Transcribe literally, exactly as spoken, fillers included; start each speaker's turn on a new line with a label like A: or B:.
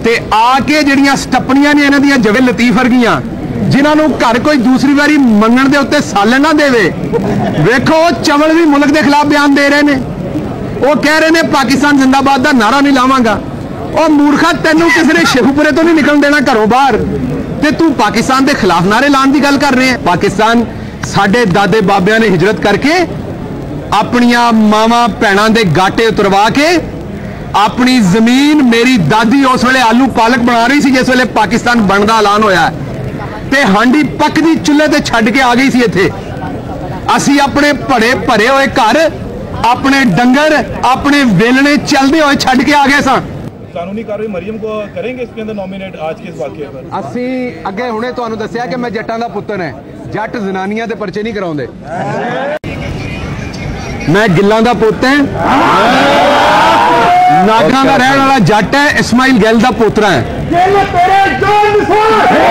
A: ते आके जिहड़ियां स्टपनियां ने इन्हां दियां जवे लतीफ वर्गियां जिन्होंने घर कोई दूसरी बारी मंगण दे उत्ते सालन ना देवे। वेखो चवल भी मुल्क के खिलाफ बयान दे रहे हैं, वो कह रहे हैं पाकिस्तान जिंदाबाद का नारा नहीं लावांगा। और मूर्खा तेनों किसी ने शेखुपुरे तो नहीं निकल देना घरों बाहर, ते तू पाकिस्तान के खिलाफ नारे लाने की गल कर रहे हैं। पाकिस्तान साडे दादे बाबियां ने हिजरत करके अपनियां मावां भैणां दे गाटे उतरवा के अपनी जमीन, मेरी दादी उस वेले आलू पालक बना रही सी जिस वेले पाकिस्तान बनने का ऐलान होया ते हांडी पकदी चुल्हे ते छड्ड के आ गई सी। इत्थे असी अपने भरे भरे हुए घर, अपने डंगर, अपने वेलने चलते हुए छड्ड के आ गए सा।
B: कानूनी कार्रवाई मरियम को करेंगे इसके अंदर नॉमिनेट आज के इस वाकये पर?
A: असी अगे हुणे तुहानूं दस्सिया कि मैं जट्टां दा पुत्तर है, जट जनानियां ते परचे नहीं कराउंदे। मैं गिल्लां दा पुत्त है, नागां दा रहण वाला जट है, इस्माइल गिल दा पोतरा है।